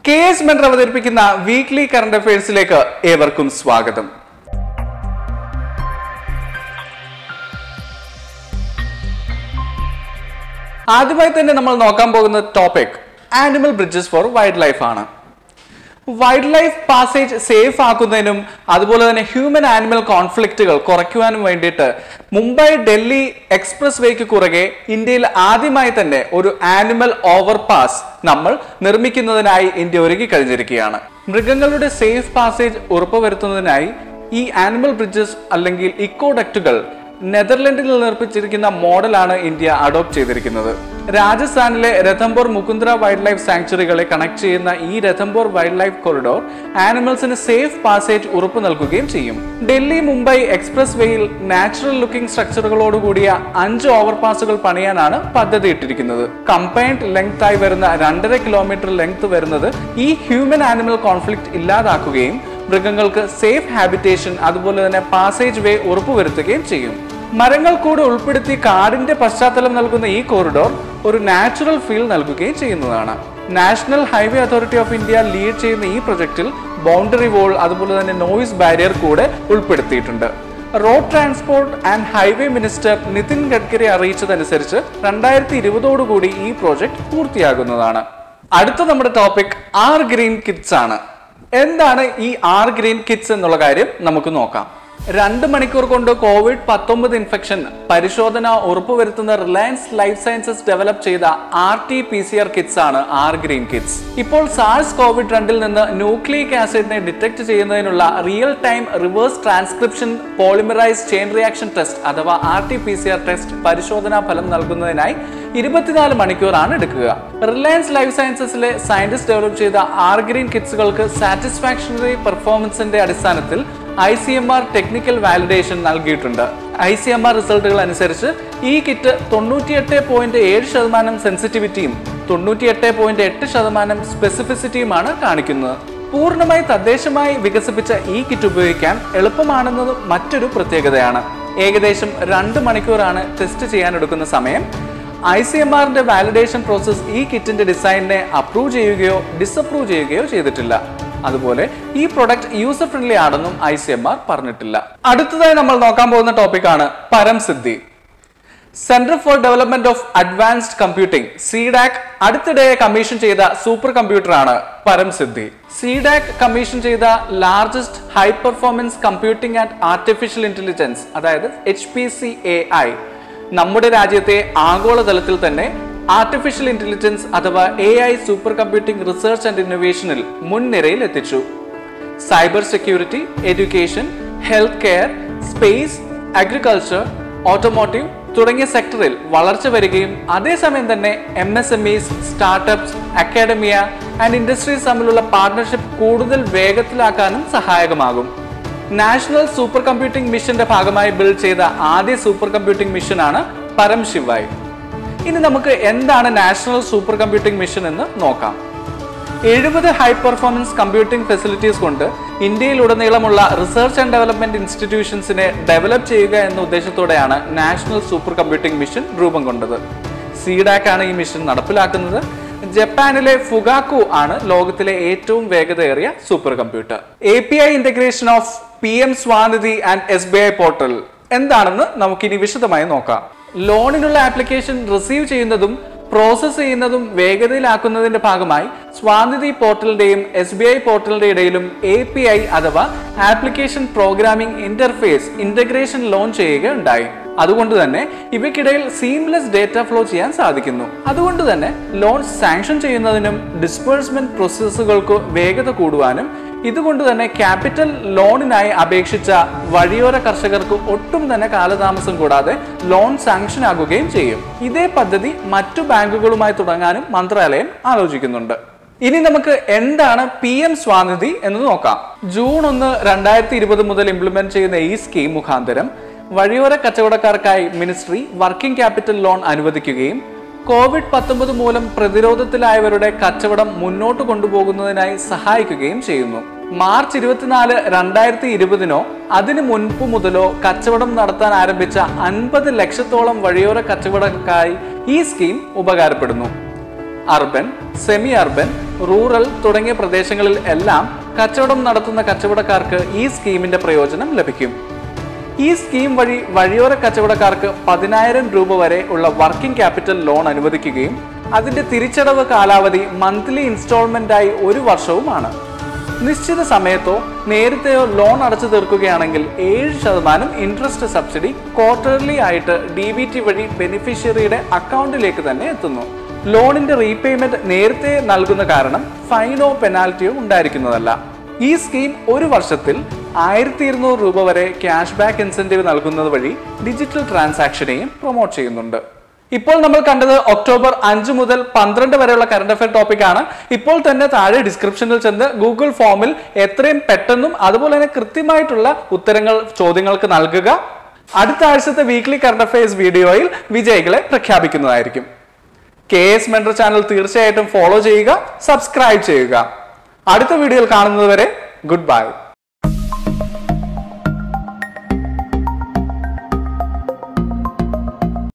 KAS Mentor അവതരിപ്പിക്കുന്ന weekly current അഫയേഴ്സിലേക്ക് ഏവർക്കും സ്വാഗതം. ആദ്യമായി തന്നെ നമ്മൾ നോക്കാൻ പോകുന്ന topic animal bridges for wild life ആണ്. വൈൽഡ് ലൈഫ് പാസേജ് സേഫ് ആക്കുന്നതിനും അതുപോലെ തന്നെ ഹ്യൂമൻ ആനിമൽ കോൺഫ്ലിക്റ്റുകൾ കുറയ്ക്കുവാനും വേണ്ടിയിട്ട് മുംബൈ ഡൽഹി എക്സ്പ്രസ് വേക്ക് കുറുകെ ഇന്ത്യയിൽ ആദ്യമായി തന്നെ ഒരു ആനിമൽ ഓവർപാസ് നമ്മൾ നിർമ്മിക്കുന്നതിനായി ഇന്ത്യ ഒരുങ്ങി കഴിഞ്ഞിരിക്കുകയാണ്. മൃഗങ്ങളുടെ സേഫ് പാസേജ് ഉറപ്പുവരുത്തുന്നതിനായി ഈ ആനിമൽ ബ്രിഡ്ജസ് അല്ലെങ്കിൽ ഇക്കോഡക്റ്റുകൾ നെതർലൻഡിൽ നിർമ്മിച്ചിരിക്കുന്ന മോഡലാണ് ഇന്ത്യ അഡോപ്റ്റ് ചെയ്തിരിക്കുന്നത്. രാജസ്ഥാനിലെ രഥംബോർ മുകുന്ദ്ര വൈൽഡ് ലൈഫ് സാങ്ച്വറികളെ കണക്ട് ചെയ്യുന്ന ഈ രഥംബോർ വൈൽഡ് ലൈഫ് കോറിഡോർ ആനിമൽസിന് സേഫ് പാസേജ് ഉറപ്പു നൽകുകയും ചെയ്യും. ഡൽഹി മുംബൈ എക്സ്പ്രസ് വേയിൽ നാച്ചുറൽ ലുക്കിംഗ് സ്ട്രക്ചറുകളോടുകൂടിയ 5 ഓവർപാസുകൾ പണിയാനാണ് പദ്ധതി ഇട്ടിരിക്കുന്നത്. കമ്പൈൻഡ് ലെങ്ത് ആയി വരുന്ന 2.5 കിലോമീറ്റർ ലെങ്ത് വരുന്നത് ഈ ഹ്യൂമൻ ആനിമൽ കോൺഫ്ലിക്റ്റ് ഇല്ലാതാക്കുകയും മൃഗങ്ങൾക്ക് സേഫ് ഹാബിറ്റേഷൻ അതുപോലെ തന്നെ പാസേജ് വേ ഉറപ്പുവരുത്തുകയും ചെയ്യും. മരങ്ങൾ കൂടെ ഉൾപ്പെടുത്തി കാടിന്റെ പശ്ചാത്തലം നൽകുന്ന ഈ കോറിഡോർ ഒരു നാച്ചുറൽ ഫീൽ നൽകുകയും ചെയ്യുന്നതാണ്. National highway authority of India lead ചെയ്യുന്ന ഈ പ്രൊജക്ടിൽ ബൗണ്ടറി വോൾ അതുപോലെ തന്നെ നോയിസ് ബാരിയർ കൂടെ ഉൾപ്പെടുത്തിയിട്ടുണ്ട്. Road transport and highway minister Nitin Gadkari അറിയിച്ചതനുസരിച്ച് 2020 ഈ പ്രോജക്ട് പൂർത്തിയാകുന്നതാണ്. അടുത്ത നമ്മുടെ ടോപ്പിക് ആർ ഗ്രീൻ കിറ്റ്സ് ആണ്. എന്താണ് ഈ ആർ ഗ്രീൻ കിറ്റ്സ് എന്നുള്ള കാര്യം നമുക്ക് നോക്കാം. 2 മണിക്കൂർ കൊണ്ട് COVID-19 ഇൻഫെക്ഷൻ പരിശോധന ഉറപ്പുവരുത്തുന്ന റിലയൻസ് ലൈഫ് സയൻസസ് ഡെവലപ്പ് ചെയ്ത RT-PCR കിറ്റ്സ് ആണ് ആർ ഗ്രീൻ കിറ്റ്സ്. ഇപ്പോൾ SARS-CoV-2 നിന്ന് ന്യൂക്ലിയിക് ആസിഡിനെ ഡിറ്റക്ട് ചെയ്യുന്നതിനുള്ള real time reverse transcription polymerase chain reaction test അഥവാ RT-PCR ടെസ്റ്റ് പരിശോധനാ ഫലം നൽകുന്നതിനായി 24 മണിക്കൂറാണ് എടുക്കുക. റിലയൻസ് ലൈഫ് സയൻസസിലെ സയന്റിസ്റ്റ് ഡെവലപ്പ് ചെയ്ത ആർ ഗ്രീൻ കിറ്റ്സുകൾക്ക് സാറ്റിസ്ഫാക്ഷണറി പെർഫോമൻസിന്റെ അടിസ്ഥാനത്തിൽ ICMR ടെക്നിക്കൽ വാലിഡേഷൻ നൽകിയിട്ടുണ്ട്. ICMR റിസൾട്ടുകൾ അനുസരിച്ച് ഈ കിറ്റ് 98.7% സെൻസിറ്റിവിറ്റിയും 98.8% സ്പെസിഫിസിറ്റിയുമാണ് കാണിക്കുന്നത്. പൂർണ്ണമായി തദ്ദേശമായി വികസിപ്പിച്ച ഈ കിറ്റ് ഉപയോഗിക്കാൻ എളുപ്പമാണെന്നത് മറ്റൊരു പ്രത്യേകതയാണ്. ഏകദേശം 2 മണിക്കൂറാണ് ടെസ്റ്റ് ചെയ്യാൻ എടുക്കുന്ന സമയം. ICMRന്റെ വാലിഡേഷൻ പ്രോസസ് ഈ കിറ്റിന്റെ ഡിസൈനിനെ അപ്രൂവ് ചെയ്യുകയോ ഡിസപ്രൂവ് ചെയ്യുകയോ ചെയ്തിട്ടില്ല. അതുപോലെ ഈ പ്രൊഡക്റ്റ് യൂസർ ഫ്രണ്ട്ലി ആണെന്നും ICMR പറഞ്ഞിട്ടില്ല. അടുത്തതായി നമ്മൾ നോക്കാൻ പോകുന്ന ടോപ്പിക്കാണ് Param Siddhi. Centre for development of advanced computing CDAC അടുത്തിടെ കമ്മീഷൻ ചെയ്ത സൂപ്പർ കമ്പ്യൂട്ടറാണ് പരംസിദ്ധി. CDAC കമ്മീഷൻ ചെയ്ത largest high performance computing and artificial intelligence അതായത് HPC-AI നമ്മുടെ രാജ്യത്തെ ആഗോളതലത്തിൽ തന്നെ ആർട്ടിഫിഷ്യൽ ഇന്റലിജൻസ് അഥവാ AI super computing research and ഇന്നോവേഷനിൽ മുൻനിരയിൽ എത്തിച്ചു. Cyber security, education, health care, space, agriculture, automotive തുടങ്ങിയ സെക്ടറിൽ വളർച്ച വരികയും അതേസമയം തന്നെ MSMEs, startups, academia and industries തമ്മിലുള്ള പാർട്ണർഷിപ്പ് കൂടുതൽ വേഗത്തിലാക്കാനും സഹായകമാകും. നാഷണൽ സൂപ്പർ കമ്പ്യൂട്ടിംഗ് മിഷന്റെ ഭാഗമായി ബിൽഡ് ചെയ്ത ആദ്യ സൂപ്പർ കമ്പ്യൂട്ടിംഗ് മിഷനാണ് പരംശിവായ്. ഇനി നമുക്ക് എന്താണ് നാഷണൽ സൂപ്പർ കമ്പ്യൂട്ടിംഗ് മിഷൻ എന്ന് നോക്കാം. 70 ഹൈ പെർഫോമൻസ് കമ്പ്യൂട്ടിംഗ് ഫെസിലിറ്റീസ് കൊണ്ട് ഇന്ത്യയിലുടനീളമുള്ള റിസർച്ച് ആൻഡ് ഡെവലപ്മെന്റ് ഇൻസ്റ്റിറ്റ്യൂഷൻസിനെ ഡെവലപ്പ് ചെയ്യുക എന്ന ഉദ്ദേശത്തോടെയാണ് നാഷണൽ സൂപ്പർ കമ്പ്യൂട്ടിംഗ് മിഷൻ രൂപം കൊണ്ടത്. CDAC ആണ് ഈ മിഷൻ നടപ്പിലാക്കുന്നത്. ജപ്പാനിലെ ഫുഗാക്കു ആണ് ലോകത്തിലെ ഏറ്റവും വേഗതയേറിയ super computer. API integration of PM Svanidhi and SBI portal എന്താണെന്ന് നമുക്കിനി വിശദമായി നോക്കാം. ലോണിനുള്ള ആപ്ലിക്കേഷൻ റിസീവ് ചെയ്യുന്നതും പ്രോസസ് ചെയ്യുന്നതും വേഗതയിലാക്കുന്നതിന്റെ ഭാഗമായി സ്വാനിധി പോർട്ടലിന്റെയും SBI പോർട്ടലിന്റെ ഇടയിലും API അഥവാ application programming interface integration launch ചെയ്യുകയുണ്ടായി. അതുകൊണ്ട് തന്നെ ഇവയ്ക്കിടയിൽ സീംലെസ് ഡേറ്റ ഫ്ലോ ചെയ്യാൻ സാധിക്കുന്നു. അതുകൊണ്ട് തന്നെ ലോൺ സാങ്ഷൻ ചെയ്യുന്നതിനും ഡിസ്ബേഴ്സ്മെന്റ് പ്രോസസ്സുകൾക്ക് വേഗത കൂടുവാനും ഇതുകൊണ്ട് തന്നെ ക്യാപിറ്റൽ ലോണിനായി അപേക്ഷിച്ച വഴിയോര കർഷകർക്ക് ഒട്ടും തന്നെ കാലതാമസം കൂടാതെ ലോൺ സാങ്ഷൻ ആകുകയും ചെയ്യും. ഇതേ പദ്ധതി മറ്റു ബാങ്കുകളുമായി തുടങ്ങാനും മന്ത്രാലയം ആലോചിക്കുന്നുണ്ട്. ഇനി നമുക്ക് എന്താണ് PM സ്വാനിധി എന്ന് നോക്കാം. ജൂൺ 1, 2020 മുതൽ ഇംപ്ലിമെന്റ് ചെയ്യുന്ന ഈ സ്കീം മുഖാന്തരം വഴിയോര കച്ചവടക്കാർക്കായി മിനിസ്ട്രി വർക്കിംഗ് ക്യാപിറ്റൽ ലോൺ അനുവദിക്കുകയും COVID-19 മൂലം പ്രതിരോധത്തിലായവരുടെ കച്ചവടം മുന്നോട്ട് കൊണ്ടുപോകുന്നതിനായി സഹായിക്കുകയും ചെയ്യുന്നു. മാർച്ച് 24, 2020 അതിനു മുൻപ് മുതലോ കച്ചവടം നടത്താൻ ആരംഭിച്ച 50 ലക്ഷത്തോളം വഴിയോര കച്ചവടക്കാർക്കായി ഈ സ്കീം ഉപകാരപ്പെടുന്നു. അർബൻ, സെമി അർബൻ, റൂറൽ തുടങ്ങിയ പ്രദേശങ്ങളിൽ എല്ലാം കച്ചവടം നടത്തുന്ന കച്ചവടക്കാർക്ക് ഈ സ്കീമിന്റെ പ്രയോജനം ലഭിക്കും. ഈ സ്കീം വഴി വഴിയോര കച്ചവടക്കാർക്ക് 10,000 രൂപ വരെ ഉള്ള വർക്കിംഗ് ക്യാപിറ്റൽ ലോൺ അനുവദിക്കുകയും അതിന്റെ തിരിച്ചടവ് കാലാവധി മന്ത്ലി ഇൻസ്റ്റാൾമെന്റായി 1 വർഷവുമാണ്. നിശ്ചിത സമയത്തോ നേരത്തെയോ ലോൺ അടച്ചു തീർക്കുകയാണെങ്കിൽ 7% ഇൻട്രസ്റ്റ് സബ്സിഡി ക്വാർട്ടർലി ആയിട്ട് DBT വഴി ബെനിഫിഷ്യറിയുടെ അക്കൗണ്ടിലേക്ക് തന്നെ എത്തുന്നു. ലോണിന്റെ റീപേയ്മെന്റ് നേരത്തെ നൽകുന്ന കാരണം ഫൈനോ പെനാൽറ്റിയോ ഉണ്ടായിരിക്കുന്നതല്ല. ഈ സ്കീം 1 വർഷത്തിൽ 1,200 രൂപ വരെ ക്യാഷ് ബാക്ക് ഇൻസെന്റീവ് നൽകുന്നത് വഴി ഡിജിറ്റൽ ട്രാൻസാക്ഷനെയും പ്രൊമോട്ട് ചെയ്യുന്നുണ്ട്. ഇപ്പോൾ നമ്മൾ കണ്ടത് ഒക്ടോബർ 5 മുതൽ 12 വരെയുള്ള കറണ്ട് അഫയർ ടോപ്പിക് ആണ്. ഇപ്പോൾ തന്നെ താഴെ ഡിസ്ക്രിപ്ഷനിൽ ചെന്ന് ഗൂഗിൾ ഫോമിൽ എത്രയും പെട്ടെന്നും അതുപോലെ തന്നെ കൃത്യമായിട്ടുള്ള ഉത്തരങ്ങൾ ചോദ്യങ്ങൾക്ക് നൽകുക. അടുത്ത ആഴ്ചത്തെ വീക്ക്ലി കറണ്ട് അഫയേഴ്സ് വീഡിയോയിൽ വിജയികളെ പ്രഖ്യാപിക്കുന്നതായിരിക്കും. KAS Mentor ചാനൽ തീർച്ചയായിട്ടും ഫോളോ ചെയ്യുക, സബ്സ്ക്രൈബ് ചെയ്യുക. അടുത്ത വീഡിയോയിൽ കാണുന്നത് വരെ ഗുഡ് ബൈ.